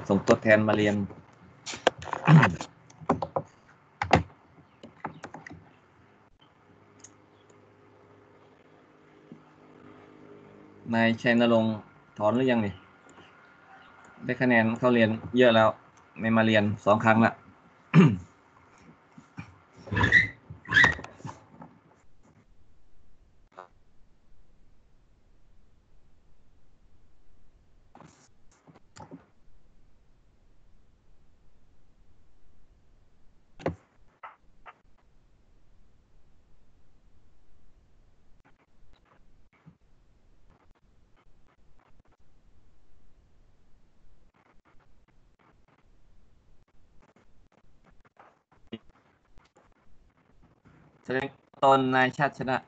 ส่งตัวแทนมาเรียน นายชัยนรงค์ถอนหรือยังนี่ได้คะแนนเข้าเรียนเยอะแล้วไม่มาเรียน2 ครั้งละ แสดงตนนายชาติชนะ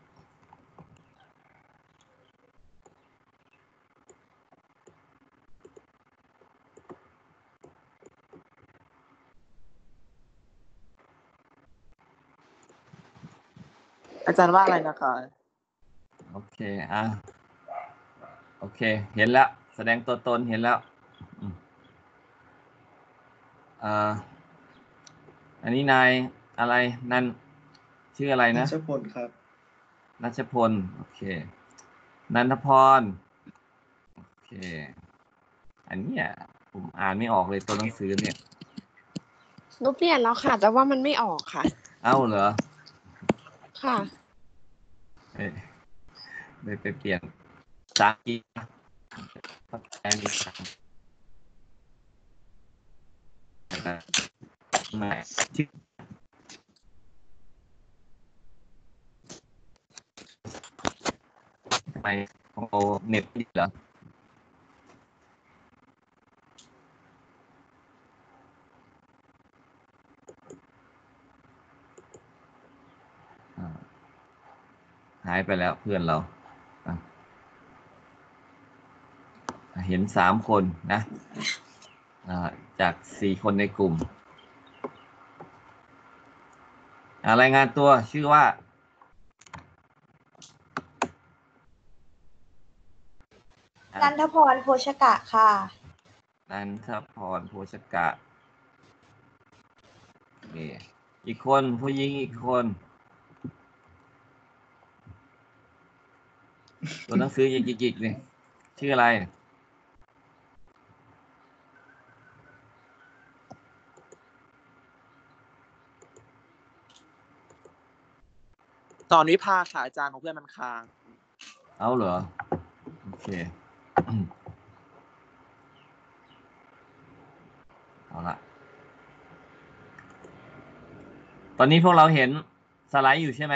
อาจารย์ว่าอะไรนะคะโอเคโอเคเห็นแล้วแสดงตัวตนเห็นแล้วอันนี้นายอะไรนั่นชื่ออะไรนะนัชพลครับนัชพลโอเคนันทพรโอเคอันนี้ผมอ่านไม่ออกเลยตัวหนังสือเนี่ยนุ๊กเปลี่ยนแล้วค่ะแต่ว่ามันไม่ออกค่ะเอ้าเหรอค่ะไปเปลี่ยนสากีพักแอนดี้ไม่ชื่อทำไมของโอเน็ตนี่เหรอหายไปแล้วเพื่อนเราเห็น3 คนนะจาก4 คนในกลุ่มรายงานตัวชื่อว่านันทพรโภชกะค่ะนันทพรโภชกะอีกคนผู้หญิงอีกคนตัวหนังสือจิกๆนี่ชื่ออะไรสอนวิภาค่ะอาจารย์ของเพื่อนมันค้างเอาเหรอโอเคเอาละตอนนี้พวกเราเห็นสไลด์อยู่ใช่ไหม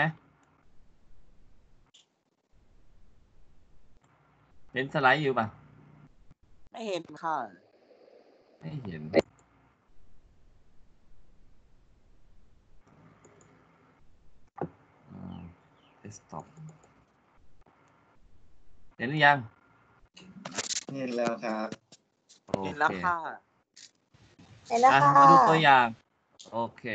เห็นสไลด์อยู่ป่ะไม่เห็นค่ะไม่เห็นdesktop เห็นหรือยังเห็นแล้วครับเห็นแล้วค่ะเห็นแล้วค่ะมาดูตัวอย่างโอเค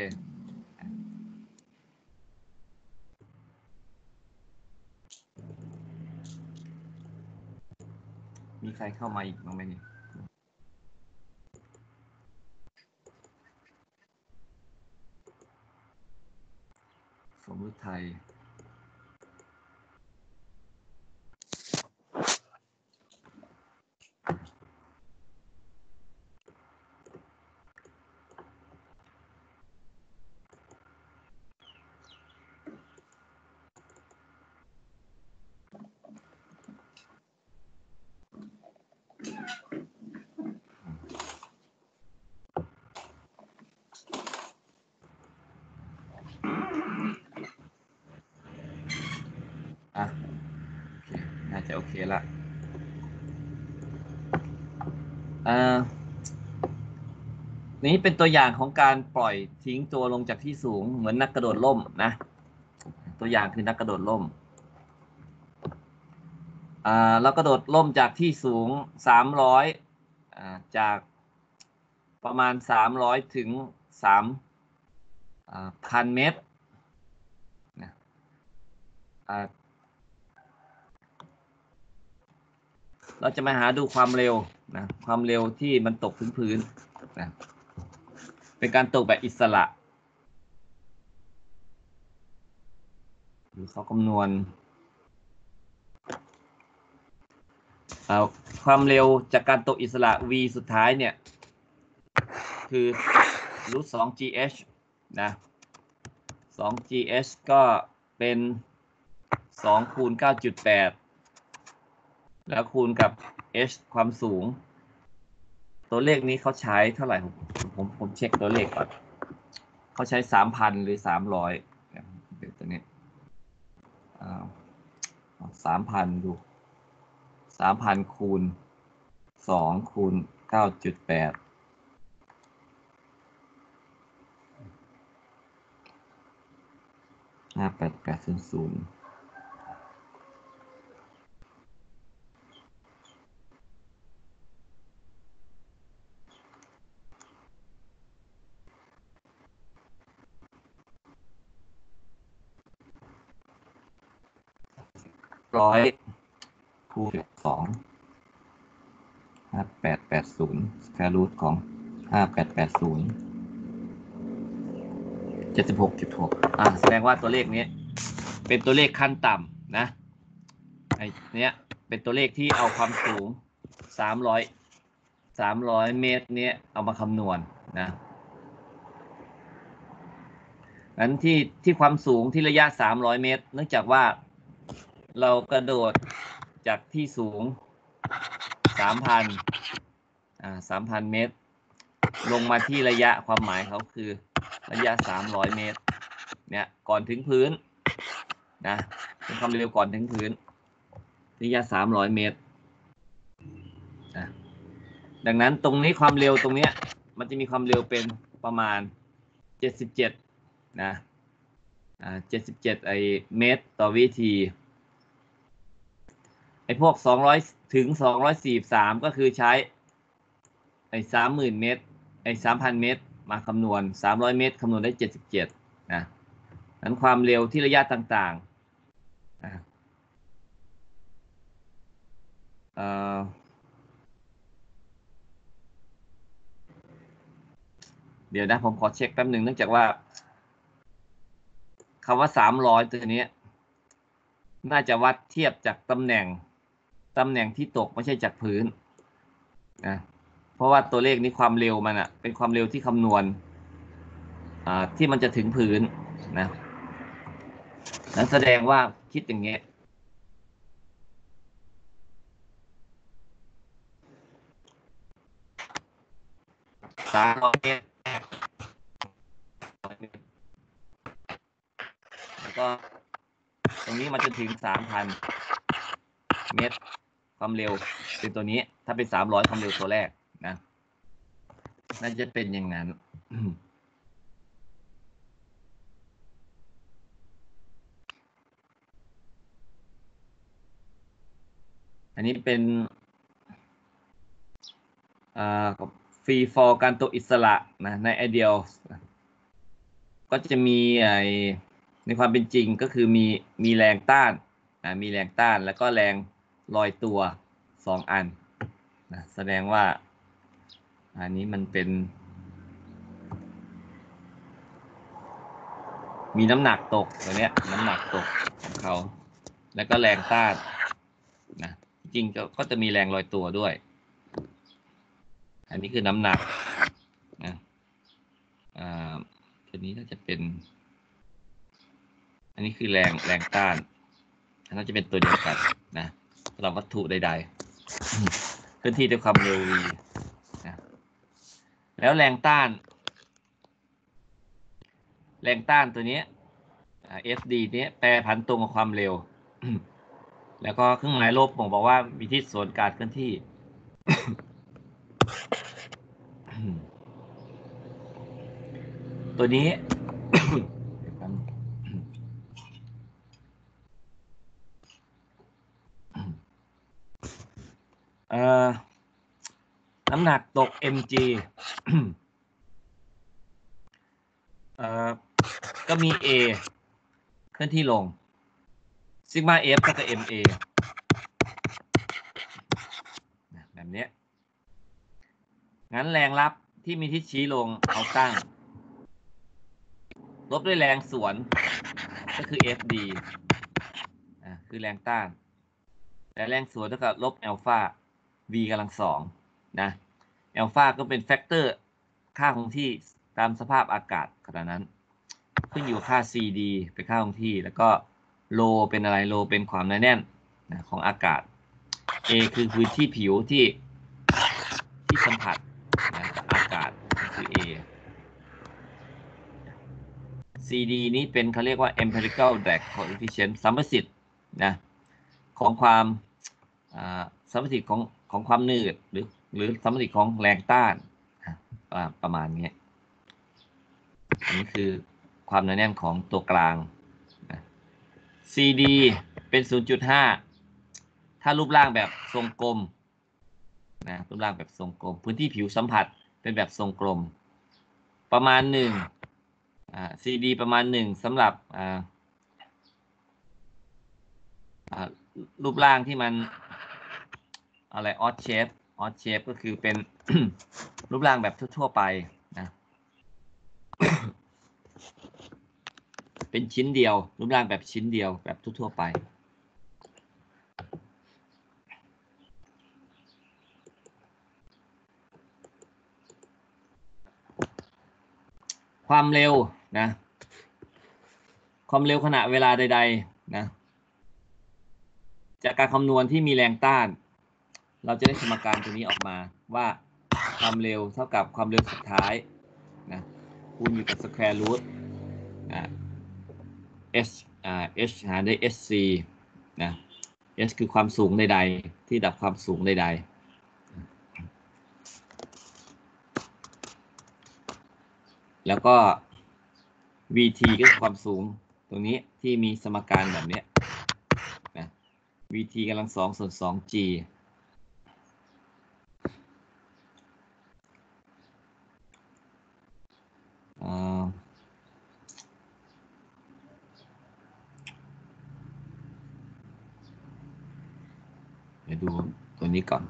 มีใครเข้ามาอีกบ้างไหมเนี่ยสมฤทัยน่าจะโอเคละนี้เป็นตัวอย่างของการปล่อยทิ้งตัวลงจากที่สูงเหมือนนักกระโดดร่มนะตัวอย่างคือนักกระโดดร่มเรากระโดดร่มจากที่สูง300จากประมาณ300ถึง3,000 เมตรนะเราจะมาหาดูความเร็วนะความเร็วที่มันตกถึงพื้นนะเป็นการตกแบบอิสระหรือเขาคำนวณความเร็วจากการตกอิสระ v สุดท้ายเนี่ยคือ √2gh นะ 2gh ก็เป็น2คูณ 9.8 แล้วคูณกับ h ความสูงตัวเลขนี้เขาใช้เท่าไหร่ผมเช็คตัวเลขก่อนเขาใช้ 3,000 หรือ 300เดี๋ยวตัวนี้3,000 ดู 3,000 คูณ 2 คูณ 9.8 58800 100 คูณ 2 5880 square root ของ 5880 76.6 แสดงว่าตัวเลขนี้เป็นตัวเลขขั้นต่ำนะไอ้เนี้ยเป็นตัวเลขที่เอาความสูง300 เมตรเนี้ยเอามาคำนวณนะงั้นที่ความสูงที่ระยะ300 เมตรเนื่องจากว่าเรากระโดดจากที่สูง 3,000 เมตรลงมาที่ระยะความหมายเขาคือระยะ300 เมตรเนี่ยก่อนถึงพื้นนะเป็นความเร็วก่อนถึงพื้นระยะ300 เมตรนะดังนั้นตรงนี้ความเร็วตรงเนี้ยมันจะมีความเร็วเป็นประมาณ77นะ77เมตรต่อวินาทีไอ้พวก200ถึง243ก็คือใช้ไอ้ 30,000 เมตรไอ้ 3,000 เมตรมาคำนวณ300 เมตรคำนวณได้77นะนั้นความเร็วที่ระยะต่างๆเดี๋ยวนะผมขอเช็คแป๊บหนึ่งเนื่องจากว่าคำว่า300ตัวนี้น่าจะวัดเทียบจากตำแหน่งที่ตกไม่ใช่จากพื้นนะเพราะว่าตัวเลขนี้ความเร็วมันเป็นความเร็วที่คำนวณที่มันจะถึงพื้นนะนั้นแสดงว่าคิดอย่างเงี้ย300 เมตรแล้วก็ตรงนี้มันจะถึง 3,000 เมตรความเร็วเป็นตัวนี้ถ้าเป็น300ความเร็วตัวแรกนะน่าจะเป็นอย่างนั้นอันนี้เป็นฟรีฟอร์การตกอิสระนะในไอเดียลก็จะมีในความเป็นจริงก็คือมีแรงต้านมีแรงต้านแล้วก็แรงลอยตัว2 อันนะแสดงว่าอันนี้มันเป็นมีน้ำหนักตกตัวเนี้ยน้ำหนักตกของเขาแล้วก็แรงต้านนะจริงก็จะมีแรงลอยตัวด้วยอันนี้คือน้ำหนักนะตัวนี้น่าจะเป็นอันนี้คือแรงต้านน่าจะเป็นตัวเดียวกันนะสำหรับวัตถุใดๆเคลื่อนที่ด้วยความเร็ว v นะแล้วแรงต้านตัวนี้FD นี้แปรผันตรงกับความเร็ว แล้วก็เครื่องหมายลบผมบอกว่ามีทิศส่วนการเคลื่อนที่ ตัวนี้ น้ำหนักตก mg ก็มี a เคลื่อนที่ลงซิกมา f เท่ากับ ma แบบนี้งั้นแรงรับที่มีทิศชี้ลงเอาตั้งลบด้วยแรงสวนก็คือ FD คือแรงต้านแต่แรงสวนเท่ากับลบอัลฟา v กำลังสองนะอัลฟาก็เป็นแฟกเตอร์ค่าคงที่ตามสภาพอากาศขณะนั้นขึ้นอยู่ค่า CD เป็นค่าคงที่แล้วก็โลเป็นอะไรโลเป็นความหนาแน่นนะของอากาศ A คือพื้นที่ผิวที่สัมผัสนะอากาศคือ A CD นี้เป็นเขาเรียกว่า empirical drag coefficient สัมประสิทธิ์นะของความสัมประสิทธิ์ของความหนืดหรือสัมประสิทธิ์ของแรงต้านประมาณนี้อันนี้คือความหนาแน่นของตัวกลางนะ CD เป็น 0.5 ถ้ารูปร่างแบบทรงกลมนะรูปร่างแบบทรงกลมพื้นที่ผิวสัมผัสเป็นแบบทรงกลมประมาณ1 CD ประมาณ1สำหรับรูปร่างที่มันอะไรออดเชฟก็คือเป็น รูปร่างแบบทั่วๆไปนะ เป็นชิ้นเดียวรูปร่างแบบชิ้นเดียวแบบทั่วๆไปความเร็วนะความเร็วขณะเวลาใดๆนะจากการคำนวณที่มีแรงต้านเราจะได้สมการตัวนี้ออกมาว่าความเร็วเท่ากับความเร็วสุดท้ายนะคูณอยู่กับ square root นะ h หารด้วย sc นะ s คือความสูงใดๆที่ดับความสูงใดๆแล้วก็ vt ก็คือความสูงตรงนี้ที่มีสมการแบบนี้นะ vt กำลัง2ส่วน 2g เดี๋ยวดูตัวนี้ก่อน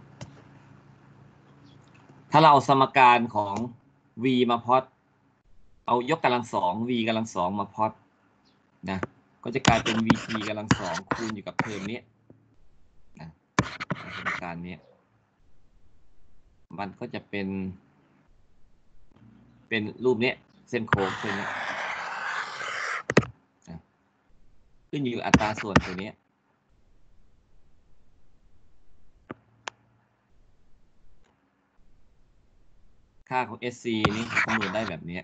ถ้าเราสมการของ v มาพล็อตเอายกกำลัง2 v กำลัง2มาพล็อตนะก็จะกลายเป็น vt กำลัง2คูณอยู่กับเทอมนี้นะสมการนี้มันก็จะเป็นรูปนี้เส้นโค้งเส้นนี้ขึ้นอยู่อัตราส่วนตัวนี้ค่าของ SC นี้คำนวณได้แบบนี้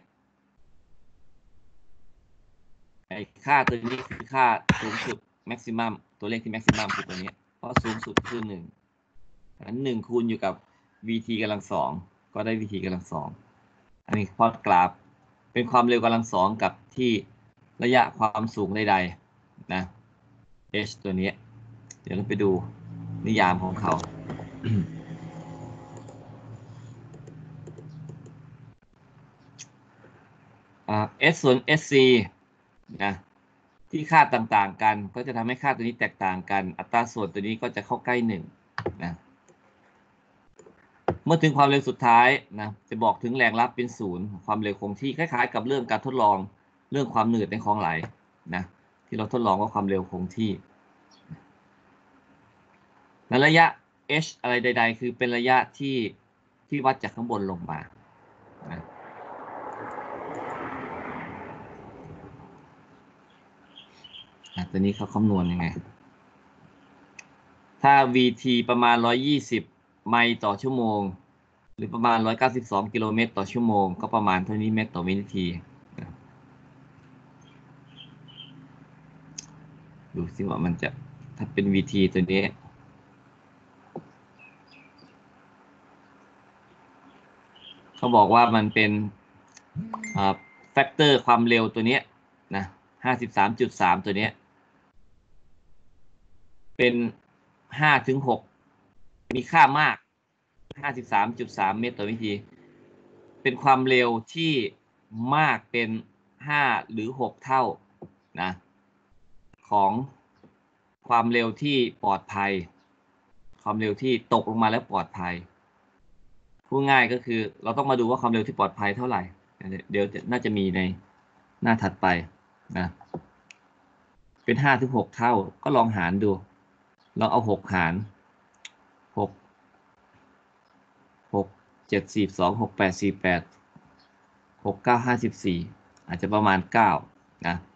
ไอ้ค่าตัวนี้คือค่าสูงสุด maximum ตัวเลขที่ maximum คือตัวนี้เพราะสูงสุดคือ1นั้น1คูณอยู่กับ vt กำลัง2ก็ได้ vt กำลัง2อันนี้พล็อตกราฟเป็นความเร็วกำลัง2กับที่ระยะความสูงใดๆนะ h ตัวนี้เดี๋ยวเราไปดูนิยามของเขา s ส่วน sc นะที่ค่าต่างๆกันก็จะทำให้ค่าตัวนี้แตกต่างกันอัตราส่วนตัวนี้ก็จะเข้าใกล้1นะเมื่อถึงความเร็วสุดท้ายนะจะบอกถึงแรงรับเป็น0ความเร็วคงที่คล้ายๆกับเรื่องการทดลองเรื่องความหนืดในของไหลนะที่เราทดลองว่าความเร็วคงที่ในระยะ h อะไรใดๆคือเป็นระยะที่วัดจากข้างบนลงมานะตัวนี้เขาคำนวณยังไงถ้า vt ประมาณ120ไมล์ต่อชั่วโมงหรือประมาณ192กิโลเมตรต่อชั่วโมงก็ประมาณเท่านี้เมตรต่อวินาทีดูสิว่ามันจะถ้าเป็น vt ตัวนี้เขาบอกว่ามันเป็นแฟกเตอร์ความเร็วตัวนี้นะ 53.3 ตัวนี้เป็น5 ถึง 6มีค่ามาก 53.3 เมตรต่อวินาทีเป็นความเร็วที่มากเป็น5หรือ6เท่านะของความเร็วที่ปลอดภัยความเร็วที่ตกลงมาแล้วปลอดภัยพูดง่ายก็คือเราต้องมาดูว่าความเร็วที่ปลอดภัยเท่าไหร่เดี๋ยวน่าจะมีในหน้าถัดไปนะเป็น5 ถึง 6 เท่าก็ลองหารดูลองเอา6หาร6 7 42 6 8 48 6 9 54อาจจะประมาณ9นะ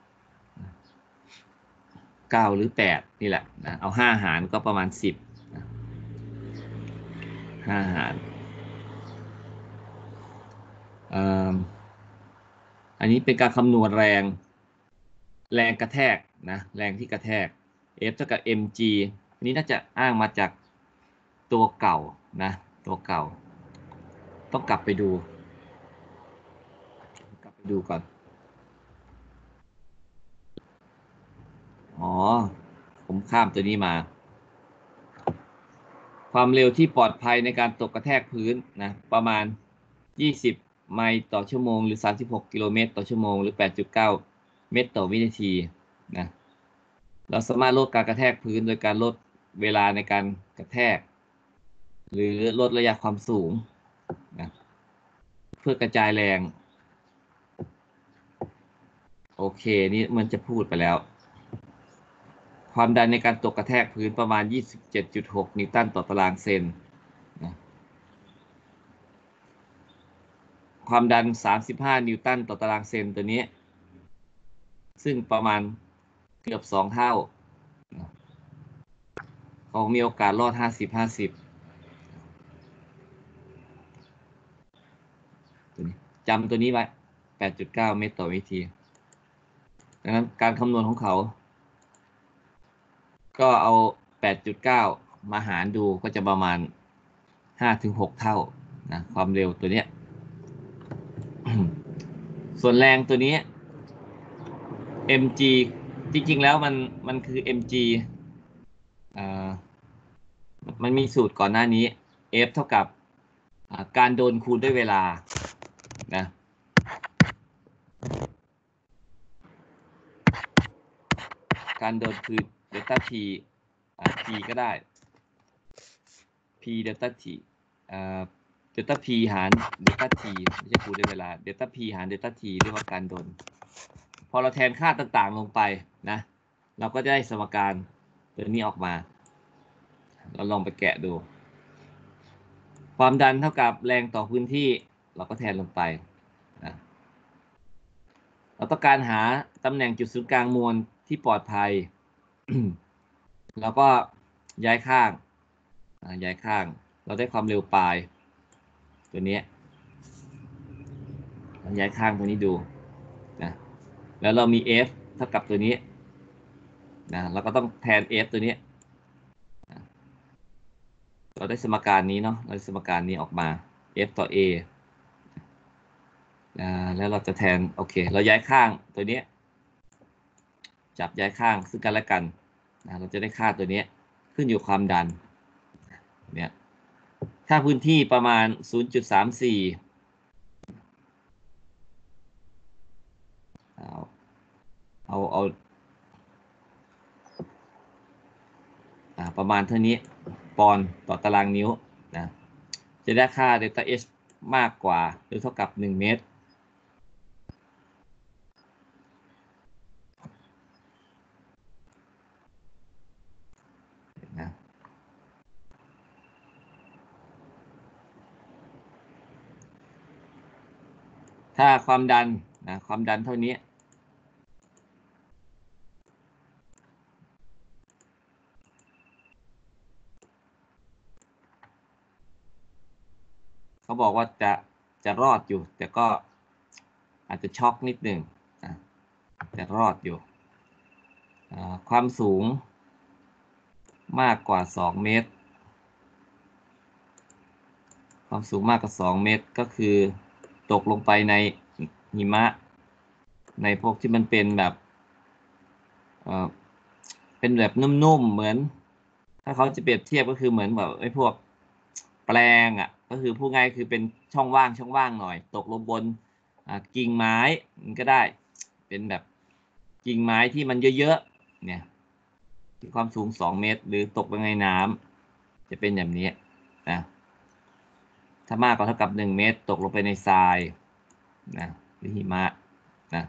9หรือ8นี่แหละนะเอา5หารก็ประมาณ10นะ5หารอันนี้เป็นการคำนวณแรงกระแทกนะแรงที่กระแทก F เท่ากับ mg อันนี้น่าจะอ้างมาจากตัวเก่านะตัวเก่าต้องกลับไปดูก่อนผมข้ามตัวนี้มาความเร็วที่ปลอดภัยในการตกกระแทกพื้นนะประมาณ20 ไมล์ต่อชั่วโมงหรือ36 กิโลเมตรต่อชั่วโมงหรือ 8.9 เมตรต่อวินาทีนะเราสามารถลดการกระแทกพื้นโดยการลดเวลาในการกระแทกหรือลดระยะความสูงนะเพื่อกระจายแรงโอเคนี่มันจะพูดไปแล้วความดันในการตกกระแทกพื้นประมาณ 27.6 นิวตันต่อตารางเซนนะความดัน35 นิวตันต่อตารางเซนตัวนี้ซึ่งประมาณเกือบ2 เท่าเขามีโอกาสรอด50-50จำตัวนี้ไว้ 8.9 เมตรต่อวินาทีดังนั้นการคำนวณของเขาก็เอา 8.9 มาหารดูก็จะประมาณ 5-6 เท่านะความเร็วตัวเนี้ย ส่วนแรงตัวนี้ mg จริงๆแล้วมันคือ mg มันมีสูตรก่อนหน้านี้ F เท่ากับการโดนคูณด้วยเวลานะการโดนคือเดลต้า t p ก็ได้ p เดลต้า t เดลต้า p หารเดลต้า t ไม่ใช่คูณด้วยเวลาเดลต้า p หารเดลต้า t เรียกว่าการโดนพอเราแทนค่าต่างๆลงไปนะเราก็ได้สมการตัวนี้ออกมาเราลองไปแกะดูความดันเท่ากับแรงต่อพื้นที่เราก็แทนลงไปนะเราต้องการหาตำแหน่งจุดศูนย์กลางมวลที่ปลอดภัย แล้วก็ย้ายข้างเราได้ความเร็วปลายตัวนี้ย้ายข้างตัวนี้ดูนะแล้วเรามี F เท่ากับตัวนี้นะเราก็ต้องแทน F ตัวนี้เราได้สมการนี้เนาะเราได้สมการนี้ออกมา F ต่อ A แล้วเราจะแทนโอเคเราย้ายข้างตัวนี้จับย้ายข้างซึ่งกันและกันนะเราจะได้ค่าตัวนี้ขึ้นอยู่ความดันเนี่ยถ้าพื้นที่ประมาณ 0.34 เอาประมาณเท่านี้ปอนด์ต่อตารางนิ้วนะจะได้ค่าเดลต้า H มากกว่าหรือเท่ากับ1 เมตรนะถ้าความดันเท่านี้เขาบอกว่าจะรอดอยู่แต่ก็อาจจะช็อกนิดหนึ่งจะรอดอยู่ความสูงมากกว่า2 เมตรความสูงมากกว่า2 เมตรก็คือตกลงไปในหิมะในพวกที่มันเป็นแบบนุ่มๆเหมือนถ้าเขาจะเปรียบเทียบก็คือเหมือนแบบไอ้พวกแปลงก็คือพูดง่ายคือเป็นช่องว่างหน่อยตกลงบนกิ่งไม้มันก็ได้เป็นแบบกิ่งไม้ที่มันเยอะๆเนี่ยที่ความสูง2 เมตรหรือตกไปในน้ำจะเป็นแบบนี้นะถ้ามากกว่าเท่ากับ1 เมตรตกลงไปในทรายนะหรือหิมะนะ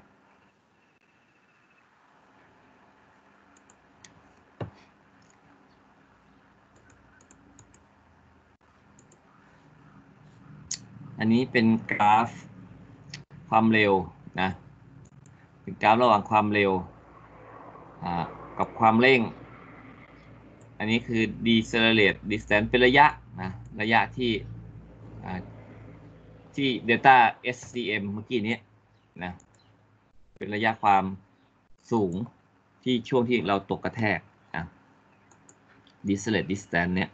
อันนี้เป็นกราฟความเร็วนะเป็นกราฟระหว่างความเร็วกับความเร่งอันนี้คือ decelerate distance เป็นระยะนะระยะที่ delta SCM เมื่อกี้นี้นะเป็นระยะความสูงที่ช่วงที่เราตกกระแทกนะ decelerate distance เนี่ย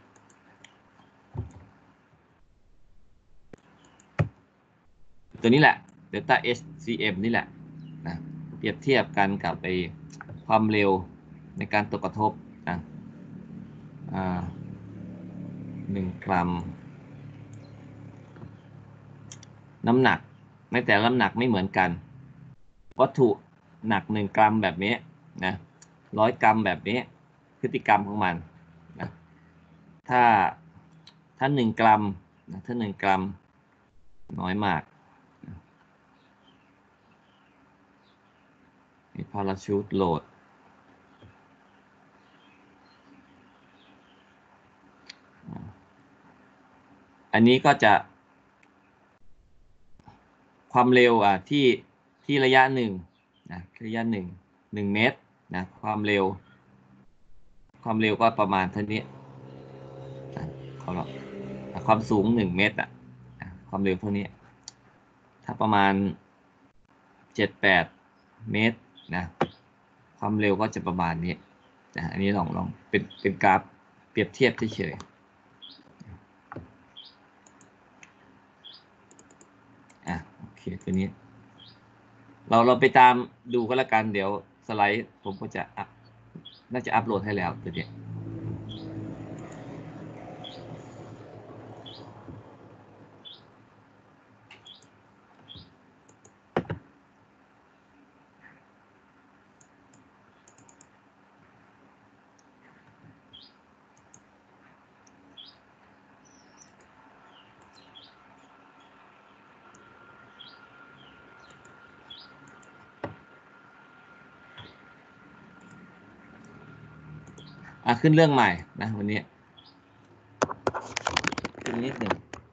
ตัวนี้แหละ delta SCM นี่แหละนะเปรียบเทียบกันกับความเร็วในการตกกระทบนะ1 กรัมน้ำหนักในแต่ละน้ำหนักไม่เหมือนกันวัตถุหนัก1 กรัมแบบนี้นะ100 กรัมแบบนี้พฤติกรรมของมันนะถ้า1 กรัมนะถ้า1 กรัมน้อยมากมีพาราชูตโหลดอันนี้ก็จะความเร็วที่ระยะ1นะระยะ1 เมตรนะความเร็วก็ประมาณเท่านี้ความสูง1 เมตรความเร็วเท่านี้ถ้าประมาณ7-8 เมตรนะความเร็วก็จะประมาณนี้นะอันนี้ลองเป็นกราฟเปรียบเทียบเฉยโอเคตัวนี้เราไปตามดูก็แล้วกันเดี๋ยวสไลด์ผมก็จะน่าจะอัปโหลดให้แล้วตัวนี้ขึ้นเรื่องใหม่นะวันนี้ขึ้นนิดหนึ่ง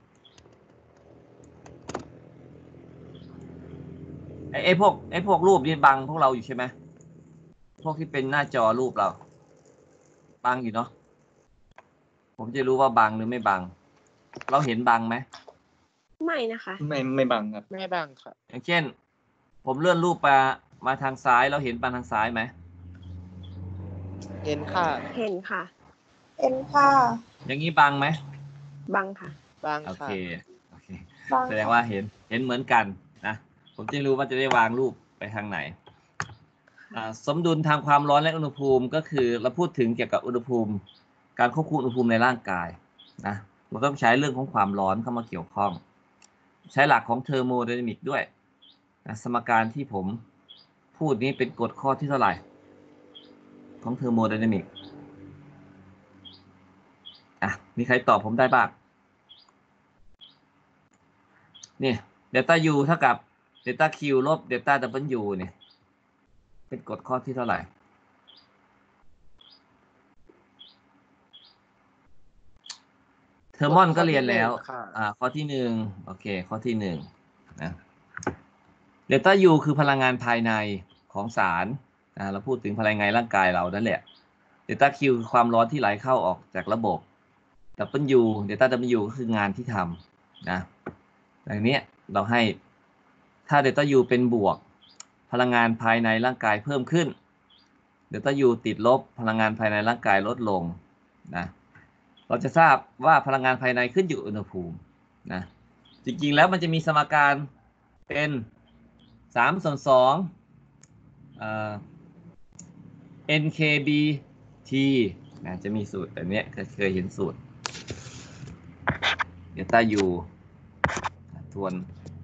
ไอ้พวกรูปนี่บังพวกเราอยู่ใช่ไหมพวกที่เป็นหน้าจอรูปเราบังอยู่เนาะผมจะรู้ว่าบังหรือไม่บังเราเห็นบังไหมไม่นะคะไม่บังครับไม่บังค่ะอย่างเช่นผมเลื่อนรูปมาทางซ้ายเราเห็นบังทางซ้ายไหมเห็นค่ะเห็นค่ะเอ็นค่ะอย่างนี้บังไหมบังค่ะบังโอค่ะเคบังแสดงว่าเห็นเหมือนกันนะผมจะรู้ว่าจะได้วางรูปไปทางไหนสมดุลทางความร้อนและอุณหภูมิก็คือเราพูดถึงเกี่ยวกับอุณหภูมิการควบคุมอุณหภูมิในร่างกายนะมันก็ใช้เรื่องของความร้อนเข้ามาเกี่ยวข้องใช้หลักของเทอร์โมไดนามิกด้วยนะสมการที่ผมพูดนี้เป็นกฎข้อที่เท่าไหร่ของเทอร์โมไดนามิกมีใครตอบผมได้บ้างนี่เดลต้า U เท่ากับเดลต้า Q ลบเดลต้า W เนี่ยเป็นกฎข้อที่เท่าไหร่เทอร์มอนก็เรียนแล้วข้อที่1โอเคข้อที่1นะเดลต้า U คือพลังงานภายในของสารเราพูดถึงพลังงานร่างกายเรานั่นแหละเดลต้า Q คือความร้อนที่ไหลเข้าออกจากระบบ W เดลต้า W ก็คืองานที่ทำนะอย่างนี้เราให้ถ้าเดลต้า U เป็นบวกพลังงานภายในร่างกายเพิ่มขึ้นเดลต้า U ติดลบพลังงานภายในร่างกายลดลงนะเราจะทราบว่าพลังงานภายในขึ้นอยู่กับอุณหภูมินะจริงๆแล้วมันจะมีสมการเป็น3/2 NKBT นะจะมีสูตรแบบนี้เคยเห็นสูตรเดลต้า U ทวน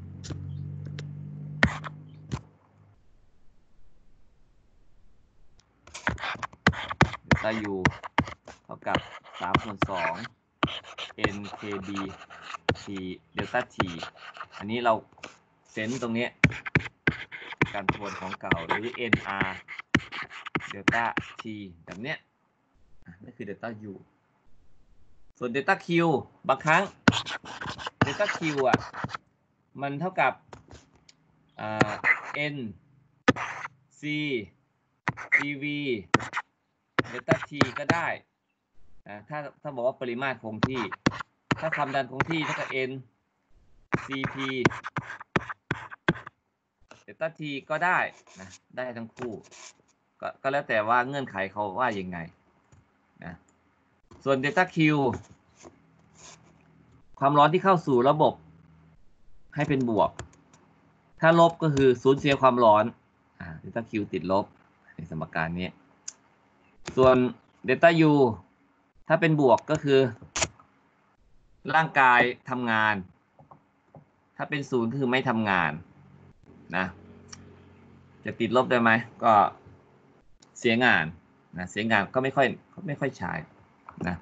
เดลต้า U เท่ากับ3/2 NKB เดลต้า t อันนี้เราเซนตรงนี้การทวนของเก่าหรือ nr เดลต้า t แบบเนี้ยนั่นคือเดลต้า u ส่วนเดลต้า q บางครั้งเดลต้า q อ่ะมันเท่ากับn c dv เดลต้า t ก็ได้นะถ้าบอกว่าปริมาตรคงที่ถ้าความดันคงที่เท่ากับ n cp เดลต้า t ก็ได้นะได้ทั้งคู่ก็แล้วแต่ว่าเงื่อนไขเขาว่ายังไงนะส่วนเดลต้า q ความร้อนที่เข้าสู่ระบบให้เป็นบวกถ้าลบก็คือสูญเสียความร้อนเดลต้า q ติดลบในสมการนี้ส่วนเดลต้า u ถ้าเป็นบวกก็คือร่างกายทำงานถ้าเป็นศูนย์คือไม่ทำงานนะจะติดลบได้ไหมก็เสียงานนะเสียงานก็ไม่ค่อยใช้นะ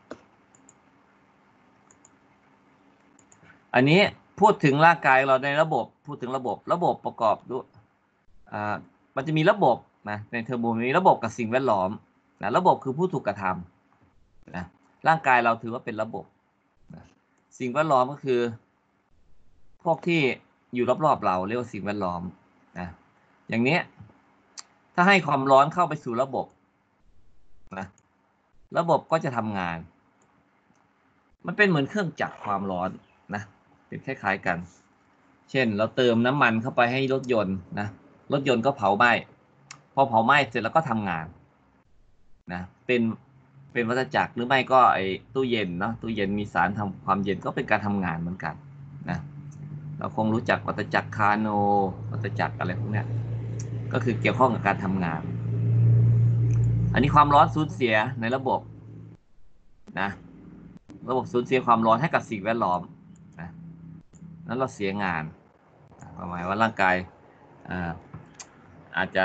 อันนี้พูดถึงร่างกายเราในระบบพูดถึงระบบประกอบด้วยมันจะมีระบบนะในเทอร์โมมีระบบกับสิ่งแวดล้อมนะระบบคือผู้ถูกกระทำนะร่างกายเราถือว่าเป็นระบบนะสิ่งแวดล้อมก็คือพวกที่อยู่รอบๆเราเรียกว่าสิ่งแวดล้อมนะอย่างนี้ถ้าให้ความร้อนเข้าไปสู่ระบบนะระบบก็จะทำงานมันเป็นเหมือนเครื่องจักรความร้อนนะเป็นคล้ายๆกันเช่นเราเติมน้ำมันเข้าไปให้รถยนต์นะรถยนต์ก็เผาไหม้พอเผาไหม้เสร็จแล้วก็ทำงานนะเป็นวัฏจักรหรือไม่ก็ไอ้ตู้เย็นเนาะตู้เย็นมีสารทำความเย็นก็เป็นการทำงานเหมือนกันนะเราคงรู้จักวัฏจักรคาโนวัฏจักรอะไรพวกนี้ก็คือเกี่ยวข้องกับการทำงานอันนี้ความร้อนสูญเสียในระบบนะระบบสูญเสียความร้อนให้กับสิ่งแวดล้อมนะนั้นเราเสียงานหมายว่าร่างกายอาจจะ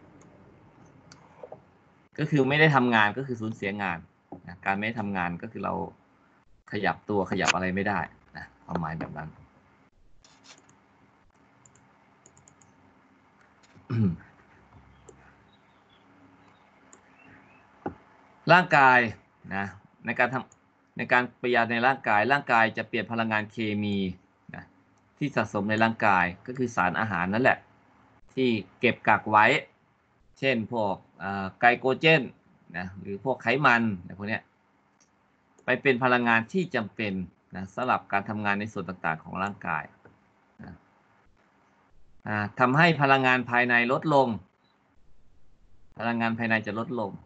ก็คือไม่ได้ทำงานก็คือสูญเสียงานนะการไม่ทำงานก็คือเราขยับตัวขยับอะไรไม่ได้นะความหมายแบบนั้น ร่างกายนะในการปฏิกิริยาในร่างกายจะเปลี่ยนพลังงานเคมีนะที่สะสมในร่างกายก็คือสารอาหารนั่นแหละที่เก็บกักไว้เช่นพวกไกลโคเจนนะหรือพวกไขมันอะไรพวกนี้ไปเป็นพลังงานที่จำเป็นนะสำหรับการทำงานในส่วนต่างๆของร่างกายนะทำให้พลังงานภายในลดลงพลังงานภายในจะลดลง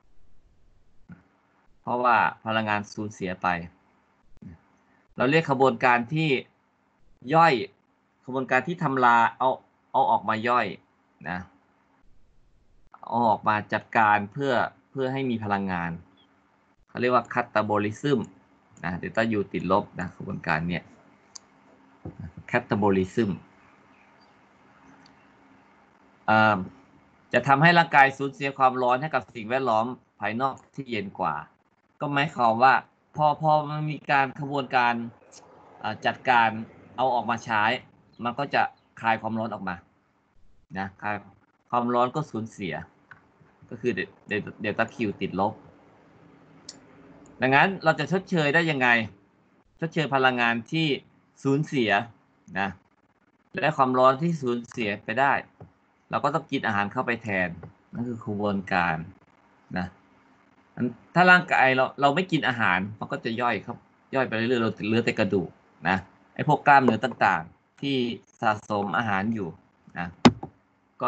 เพราะว่าพลังงานสูญเสียไปเราเรียกขบวนการที่ย่อยขบวนการที่ทำลายเอาออกมาย่อยนะเอาออกมาจัดการเพื่อให้มีพลังงานเขาเรียกว่าคาตาโบลิซึมนะเดลต้า U ติดลบนะขบวนการเนี้ยคาตาโบลิซึมจะทำให้ร่างกายสูญเสียความร้อนให้กับสิ่งแวดล้อมภายนอกที่เย็นกว่าก็หมายความว่าพอมันมีการขบวนการจัดการเอาออกมาใช้มันก็จะคลายความร้อนออกมานะคลายความร้อนก็สูญเสียก็คือเดลต้า Q ติดลบดังนั้นเราจะชดเชยได้ยังไงชดเชยพลังงานที่สูญเสียนะและความร้อนที่สูญเสียไปได้เราก็ต้องกินอาหารเข้าไปแทนนั่นคือขบวนการนะถ้าร่างกายเราไม่กินอาหารมันก็จะย่อยครับย่อยไปเรื่อยๆเราเหลือแต่กระดูกนะไอ้พวกกล้ามเนื้อต่างๆที่สะสมอาหารอยู่นะก็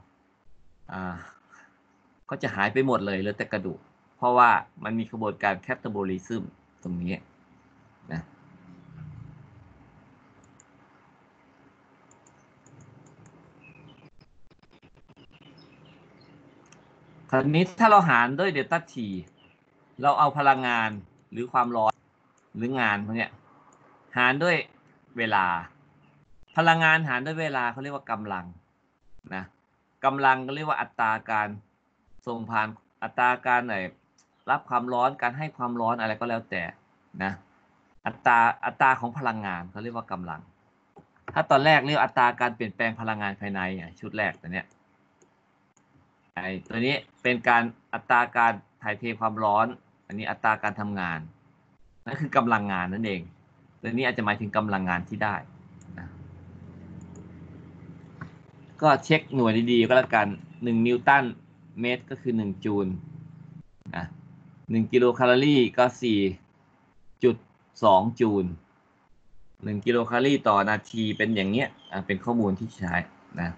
จะหายไปหมดเลยเหลือแต่กระดูกเพราะว่ามันมีกระบวนการแคตาโบลิซึมตรงนี้นะคราวนี้ถ้าเราหารด้วยเดลต้า t เราเอาพลังงานหรือความร้อนหรืองานพวกนี้หารด้วยเวลาพลังงานหารด้วยเวลาเขาเรียกว่ากำลังนะกำลังก็เรียกว่าอัตราการส่งผ่านอัตราการรับความร้อนการให้ความร้อนอะไรก็แล้วแต่นะอัตราของพลังงานเขาเรียกว่ากำลัง ถ้าตอนแรกเรียกอัตราการเปลี่ยนแปลงพลังงานภายในชุดแรกตัวเนี้ยตัวนี้เป็นการอัตราการถ่ายเทความร้อน อันนี้อัตราการทำงานนั่นคือกำลังงานนั่นเองตัวนี้อาจจะหมายถึงกำลังงานที่ได้นะก็เช็คหน่วยดีๆก็แล้วกัน1นิวตันเมตรก็คือ1จูลนะ1กิโลแคลอรี่ก็ 4.2 จูล1กิโลแคลอรี่ต่อนาทีเป็นอย่างเงี้ยเป็นข้อมูลที่ใช้นะ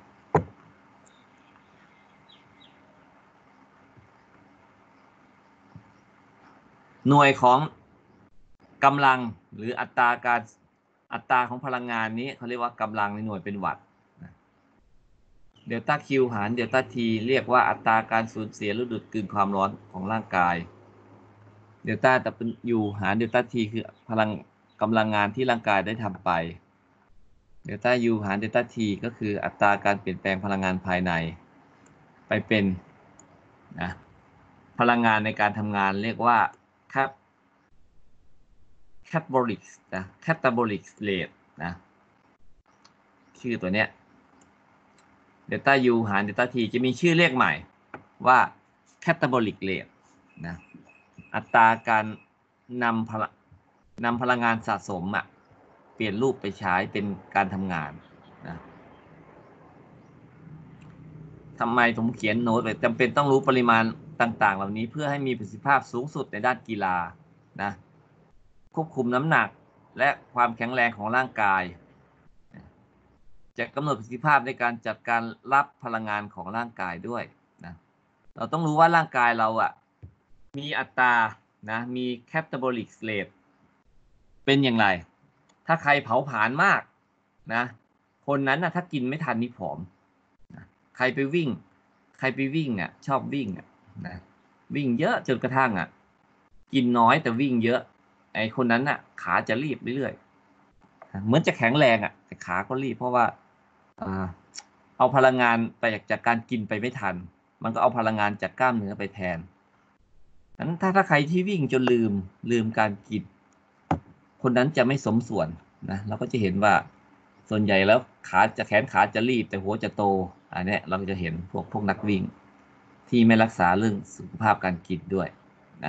หน่วยของกำลังหรืออัตราของพลังงานนี้เขาเรียกว่ากำลังในหน่วยเป็นวัตต์เดลต้าคิวหารเดลต้าทีเรียกว่าอัตราการสูญเสียหรือดูดกลืนความร้อนของร่างกายเดลต้ายูหารเดลต้าทีคือกำลังงานที่ร่างกายได้ทำไปเดลต้ายูหารเดลต้าทีก็คืออัตราการเปลี่ยนแปลงพลังงานภายในไปเป็นนะพลังงานในการทำงานเรียกว่าcatabolic นะ catabolic rate นะชื่อตัวเนี้ยเดลต้า U หารเดลต้า T จะมีชื่อเรียกใหม่ว่า catabolic rate นะอัตราการนำพลังงานสะสมเปลี่ยนรูปไปใช้เป็นการทำงานนะทำไมผมเขียนโน้ตไว้จำเป็นต้องรู้ปริมาณต่างๆเหล่านี้เพื่อให้มีประสิทธิภาพสูงสุดในด้านกีฬานะควบคุมน้ำหนักและความแข็งแรงของร่างกายจะกำหนดประสิทธิภาพในการจัดการรับพลังงานของร่างกายด้วยนะเราต้องรู้ว่าร่างกายเรามีอัตรานะมี catabolic rate เป็นอย่างไรถ้าใครเผาผลาญมากนะคนนั้นถ้ากินไม่ทันนี่ผอมนะใครไปวิ่งชอบวิ่งนะวิ่งเยอะจนกระทั่งกินน้อยแต่วิ่งเยอะไอ้คนนั้นขาจะรีบเรื่อยๆเหมือนจะแข็งแรงแต่ขาก็รีบเพราะว่าเอาพลังงานไปจากการกินไปไม่ทันมันก็เอาพลังงานจากกล้ามเนื้อไปแทนนั้นถ้าใครที่วิ่งจนลืมการกินคนนั้นจะไม่สมส่วนนะเราก็จะเห็นว่าส่วนใหญ่แล้วแขนขาจะรีบแต่หัวจะโตอันนี้เราจะเห็นพวกนักวิ่งที่ไม่รักษาเรื่องสุขภาพการกินด้วยนะ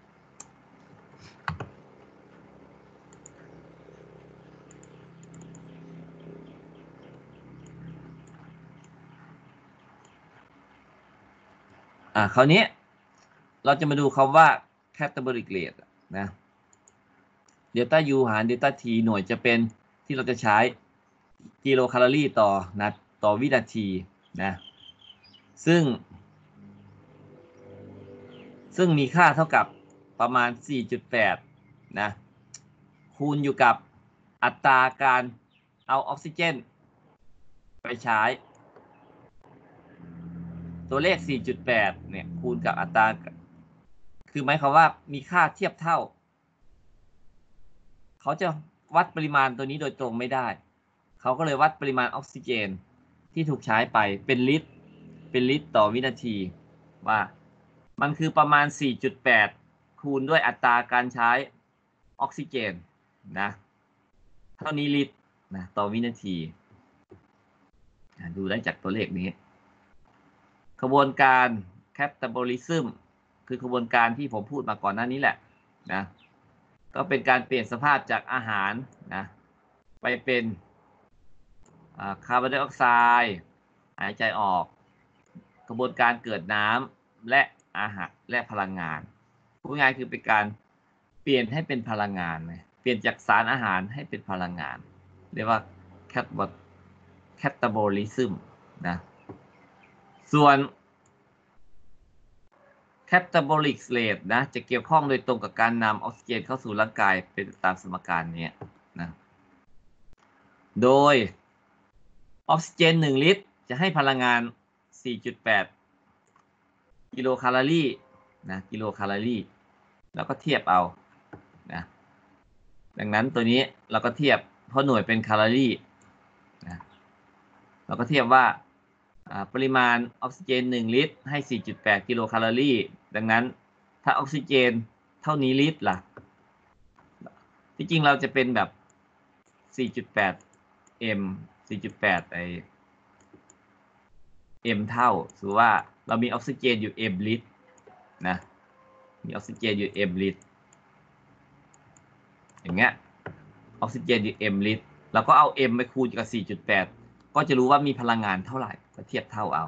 คราวนี้เราจะมาดูคำว่า catabolic rate นะเดลต้า U หารเดลต้า T หน่วยจะเป็นที่เราจะใช้กิโลแคลอรี่ต่อวินาทีนะซึ่งมีค่าเท่ากับประมาณ 4.8 นะคูณอยู่กับอัตราการเอาออกซิเจนไปใช้ตัวเลข 4.8 เนี่ยคูณกับอัตราคือหมายความว่ามีค่าเทียบเท่าเขาจะวัดปริมาณตัวนี้โดยตรงไม่ได้เขาก็เลยวัดปริมาณออกซิเจนที่ถูกใช้ไปเป็นลิตรต่อวินาทีว่ามันคือประมาณ 4.8 คูณด้วยอัตราการใช้ออกซิเจนนะเท่านี้ลิตรนะต่อวินาทีดูได้จากตัวเลขนี้กระบวนการ catabolism คือขบวนการที่ผมพูดมาก่อนหน้านี้แหละนะก็เป็นการเปลี่ยนสภาพจากอาหารนะไปเป็นคาร์บอนไดออกไซด์หายใจออกกระบวนการเกิดน้ำและอาหารและพลังงานพูดง่ายคือเป็นการเปลี่ยนให้เป็นพลังงานเปลี่ยนจากสารอาหารให้เป็นพลังงานเรียกว่า catabolism นะส่วน catabolic rate นะจะเกี่ยวข้องโดยตรงกับการนำออกซิเจนเข้าสู่ร่างกายเป็นตามสมการนี้นะโดยออกซิเจน1ลิตรจะให้พลังงาน 4.8 กิโลแคลอรี่นะกิโลแคลอรี่แล้วก็เทียบเอานะดังนั้นตัวนี้เราก็เทียบเพราะหน่วยเป็นแคลอรี่นะเราก็เทียบว่าปริมาณออกซิเจน1ลิตรให้ 4.8 กิโลแคลอรี่ดังนั้นถ้าออกซิเจนเท่านี้ลิตรล่ะจริงเราจะเป็นแบบ 4.8 m 4.8 m เท่าสมมติว่าเรามีออกซิเจนอยู่ m ลิตรนะมีออกซิเจนอยู่ m ลิตรอย่างเงี้ยออกซิเจนอยู่ m ลิตรเราก็เอา m ไปคูณกับ 4.8 ก็จะรู้ว่ามีพลังงานเท่าไหร่ก็เทียบเท่าเอา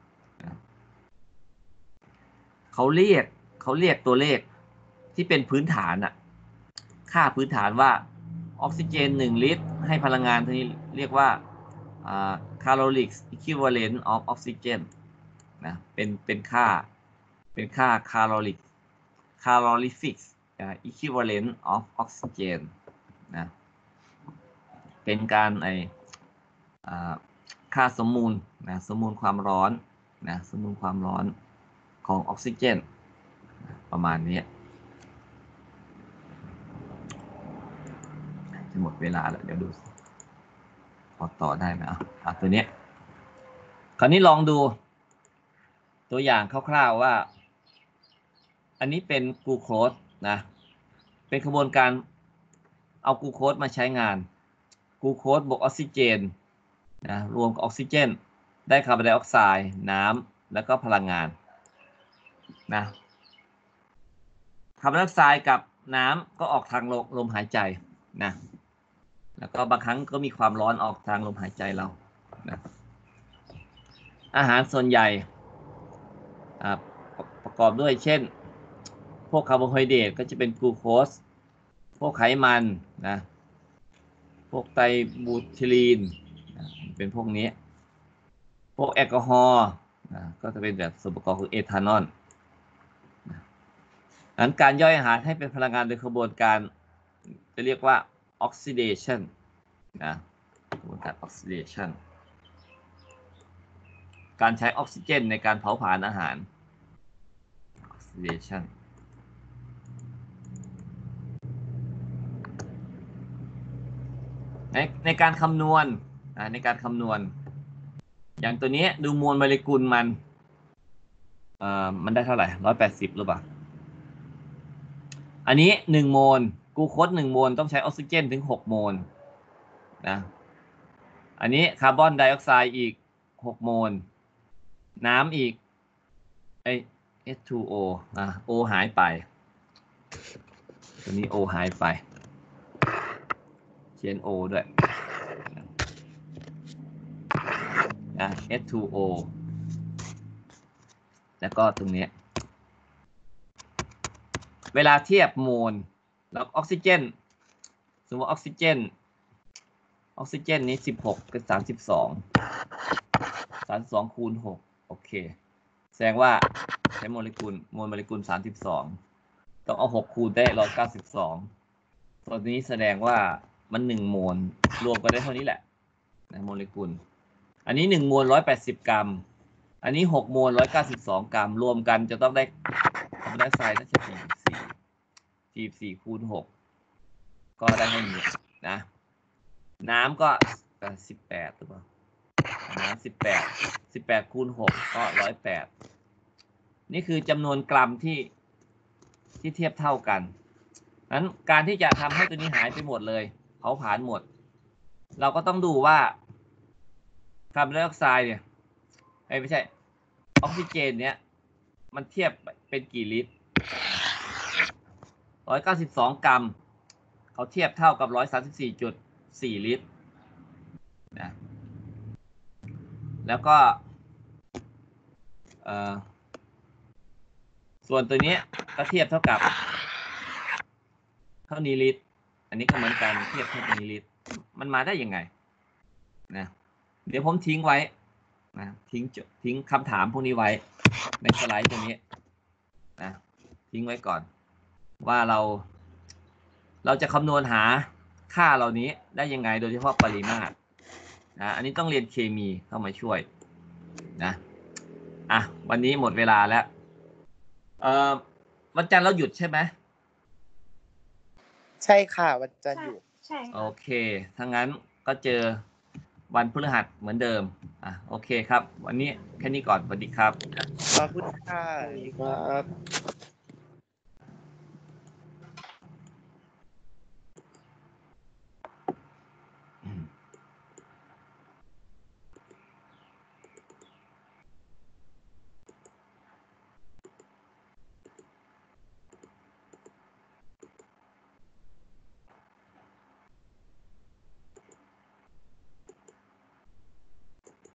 เขาเรียกตัวเลขที่เป็นพื้นฐานอะค่าพื้นฐานว่าออกซิเจน1ลิตรให้พลังงานเท่านี้เรียกว่าcaloric equivalent of oxygen นะเป็นค่าcalorific equivalent of oxygen นะเป็นการค่าสมมูลนะสมมูลความร้อนนะสมมูลความร้อนของออกซิเจนประมาณนี้จะหมดเวลาแล้วเดี๋ยวดูพอต่อได้ไหมตัวนี้คราวนี้ลองดูตัวอย่างคร่าวๆว่าอันนี้เป็นกลูโคสนะเป็นกระบวนการเอากลูโคสมาใช้งานกลูโคสบวกออกซิเจนนะรวมกับออกซิเจนได้คาร์บอนไดออกไซด์น้ำแล้วก็พลังงานนะคาร์บอนไดออกไซด์กับน้ำก็ออกทางลมหายใจนะแล้วก็บางครั้งก็มีความร้อนออกทางลมหายใจเรานะอาหารส่วนใหญ่ประกอบด้วยเช่นพวกคาร์โบไฮเดรตก็จะเป็นกลูโคสพวกไขมันนะพวกไตรบูทิลีนเป็นพวกนี้พวกแอลกอฮอล์ก็จะเป็นแบบส่วนประกอบคือเอทานอลนั้นการย่อยอาหารให้เป็นพลังงานโดยกระบวนการจะเรียกว่าออกซิเดชันนะกระบวนการออกซิเดชันการใช้ออกซิเจนในการเผาผลาญอาหารออกซิเดชันในการคำนวณอย่างตัวนี้ดูมวลโมเลกุลมันได้เท่าไหร่180หรือเปล่าอันนี้1โมลกลูโคส1โมลต้องใช้ออกซิเจนถึง6โมลนะอันนี้คาร์บอนไดออกไซด์อีก6โมลน้ำอีกH2O O หายไปตัวนี้ O หายไปเขียน O ด้วยH2O แล้วก็ตรงนี้เวลาเทียบโมลแล้วออกซิเจนสมมติออกซิเจนนี้16กับ32คูณ6โอเคแสดงว่าใช้มวลโมเลกุล32ต้องเอา6คูณได้192ตัวนี้แสดงว่ามัน1โมลรวมกันได้เท่านี้แหละนะโมเลกุลอันนี้1โมล180กรัมอันนี้6โมล192กรัมรวมกันจะต้องได้คาร์บอนไดออกไซด์น่าจะ44คูณ6ก็ได้เท่านี้นะน้ำก็18หรือเปล่าน้ำ18คูณ6ก็108นี่คือจำนวนกรัมที่เทียบเท่ากันนั้นการที่จะทำให้ตัวนี้หายไปหมดเลยเผาผลาญหมดเราก็ต้องดูว่าคาร์บอนไดออกไซด์เนี่ยไม่ใช่ออกซิเจนเนี่ยมันเทียบเป็นกี่ลิตร192กรัมเขาเทียบเท่ากับ 134.4 ลิตรนะแล้วก็ส่วนตัวนี้ก็เทียบเท่ากับเท่านี้ลิตรอันนี้ก็เหมือนกันเทียบเท่านี้ลิตรมันมาได้ยังไงนะเดี๋ยวผมทิ้งไว้นะทิ้งคำถามพวกนี้ไว้ในสไลด์ตรงนี้นะทิ้งไว้ก่อนว่าเราจะคำนวณหาค่าเหล่านี้ได้ยังไงโดยเฉพาะปริมาตรนะอันนี้ต้องเรียนเคมีเข้ามาช่วยนะวันนี้หมดเวลาแล้ววันจันทร์เราหยุดใช่ไหมใช่ค่ะวันจันทร์หยุดใช่โอเคถ้างั้นก็เจอวันพฤหัสเหมือนเดิมโอเคครับวันนี้แค่นี้ก่อนสวัสดีครับขอบคุณค่ะครับ